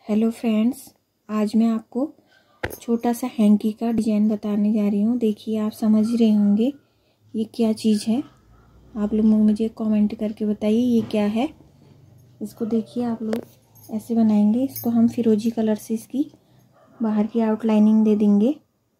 Hello friends, आज मैं आपको छोटा सा हैंकी का डिज़ाइन बताने जा रही हूँ। देखिए, आप समझ रहे होंगे ये क्या चीज़ है। आप लोग मुझे कमेंट करके बताइए ये क्या है। इसको देखिए, आप लोग ऐसे बनाएंगे। इसको हम फिरोजी कलर से इसकी बाहर की आउटलाइनिंग दे देंगे।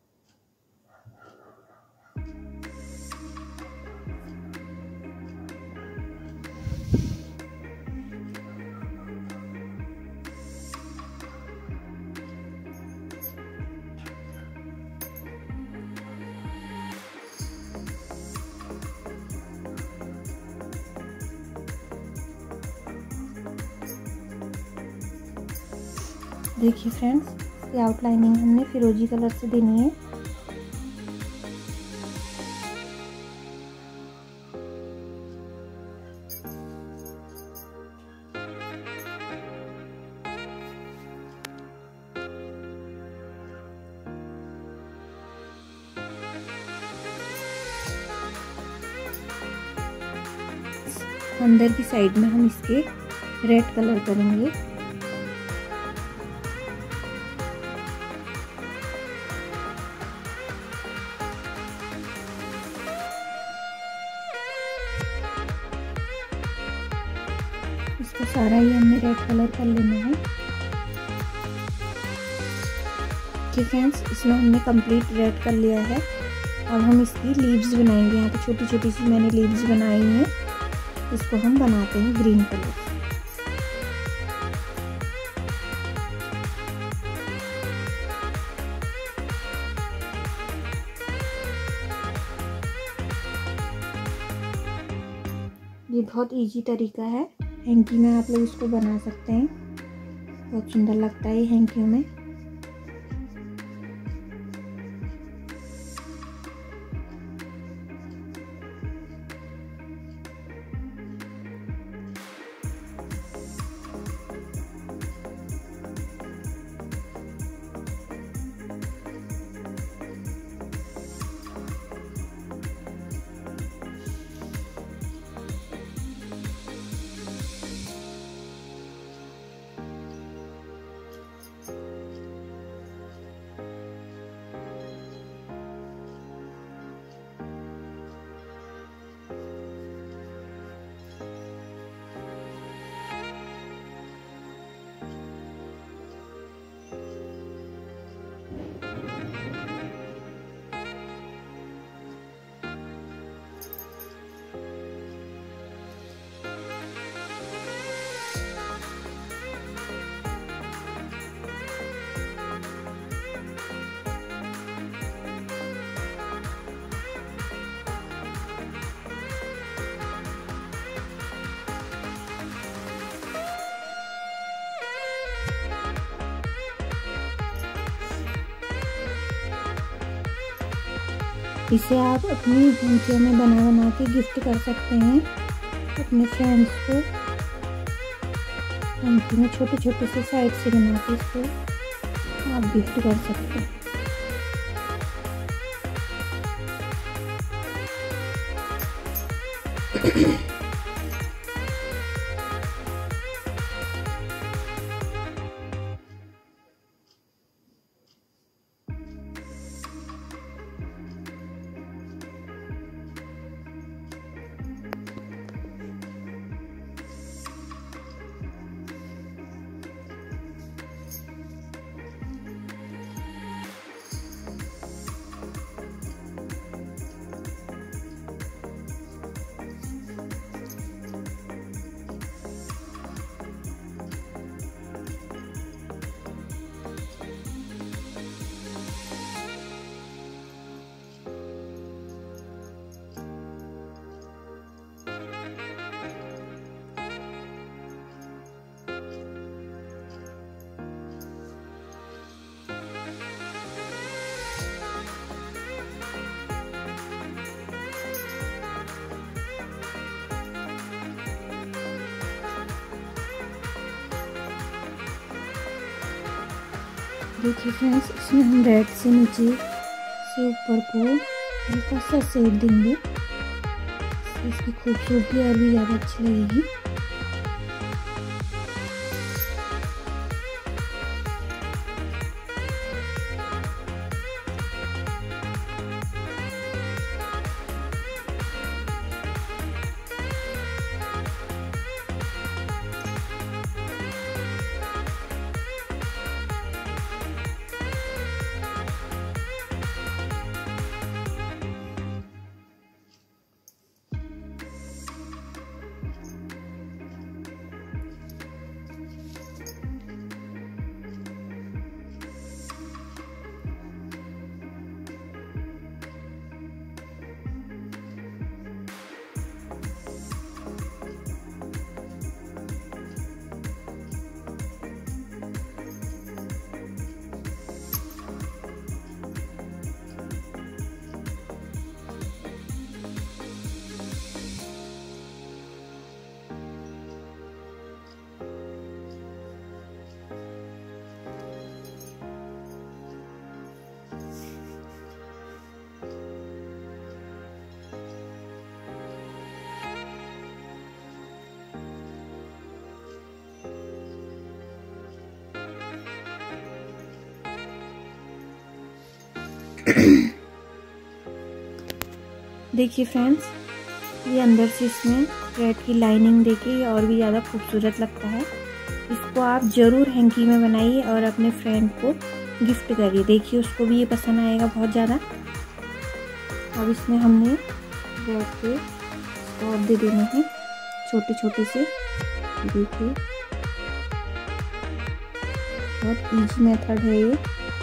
देखिए फ्रेंड्स, इसकी आउटलाइनिंग हमने फिरोजी कलर से देनी है। अंदर की साइड में हम इसके रेड कलर करेंगे। इसका सारा ही हमने रेड कलर कर लेना है। ठीक फ्रेंड्स, इसमें हमने कंप्लीट रेड कर लिया है। अब हम इसकी लीव्स बनाएंगे। यहाँ पे छोटी छोटी सी मैंने लीव्स बनाई हैं। इसको हम बनाते हैं ग्रीन कलर। ये बहुत इजी तरीका है हैंकी में, आप लोग इसको बना सकते हैं। बहुत सुंदर लगता है हैंकियों में। इसे आप अपनी हैंकियों में बना बना के गिफ्ट कर सकते हैं अपने फ्रेंड्स को। हैंकी में छोटे छोटे से साइड से बना के इसको आप गिफ्ट कर सकते हैं। देखिए फ्रेंड्स, इसमें हम रेड से नीचे से ऊपर को हल्का सा शेड देंगे। इसकी खूबसूरती और भी ज़्यादा अच्छी लगेगी। देखिए फ्रेंड्स, ये अंदर से इसमें थ्रेड की लाइनिंग देके और भी ज़्यादा खूबसूरत लगता है। इसको आप ज़रूर हैंकी में बनाइए और अपने फ्रेंड को गिफ्ट करिए। देखिए उसको भी ये पसंद आएगा बहुत ज़्यादा। अब इसमें हमने थ्रेड के स्टॉप दे देने हैं छोटे छोटे से। देखिए बहुत इजी मेथड है ये।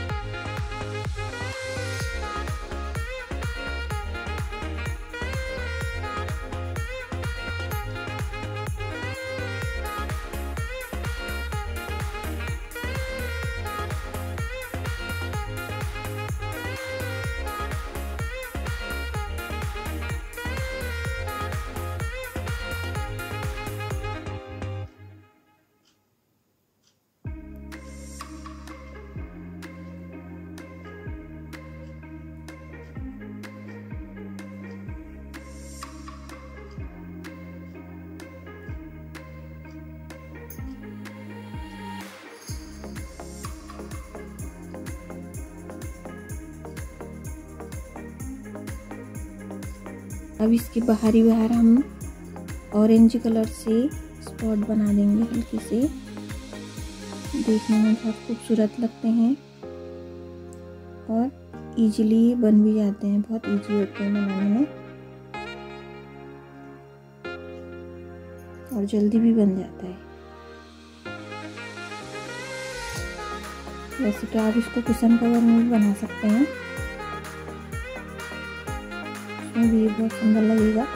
अब इसके बाहर हम ऑरेंज कलर से स्पॉट बना देंगे हल्के से। देखने में बहुत खूबसूरत लगते हैं और इजीली बन भी जाते हैं, बहुत इजी होते हैं बनाने में और जल्दी भी बन जाता है। वैसे तो आप इसको कुशन कवर में भी बना सकते हैं, उसमें भी बहुत सुंदर लगेगा।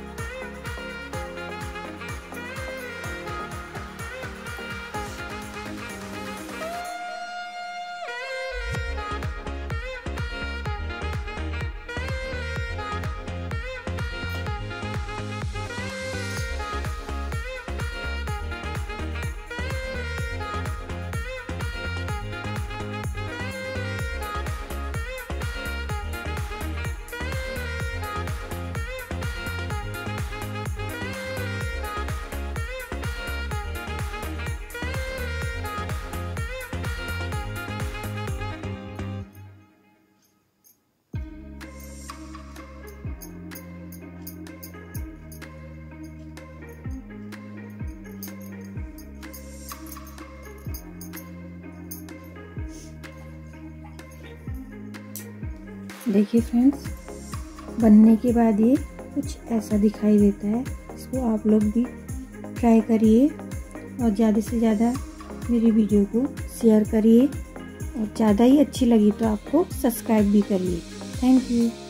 देखिए फ्रेंड्स, बनने के बाद ये कुछ ऐसा दिखाई देता है। इसको आप लोग भी ट्राई करिए और ज़्यादा से ज़्यादा मेरी वीडियो को शेयर करिए और ज़्यादा ही अच्छी लगी तो आपको सब्सक्राइब भी करिए। Thank you.